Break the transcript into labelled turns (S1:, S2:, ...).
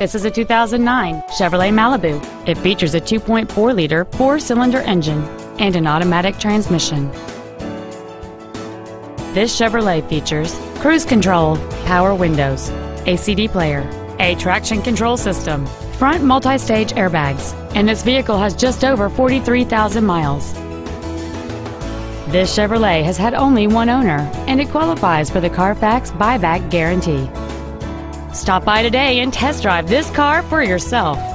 S1: This is a 2009 Chevrolet Malibu. It features a 2.4-liter four-cylinder engine and an automatic transmission. This Chevrolet features cruise control, power windows, a CD player, a traction control system, front multi-stage airbags, and this vehicle has just over 43,000 miles. This Chevrolet has had only one owner, and it qualifies for the Carfax buyback guarantee. Stop by today and test drive this car for yourself.